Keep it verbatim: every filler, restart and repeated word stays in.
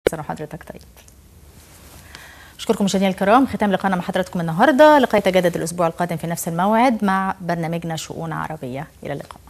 سنة وحضرتك طيب. أشكركم مشاهدينا الكرام، ختام لقاءنا مع حضراتكم النهارده، لقاء يتجدد الأسبوع القادم في نفس الموعد مع برنامجنا شؤون عربية. إلى اللقاء.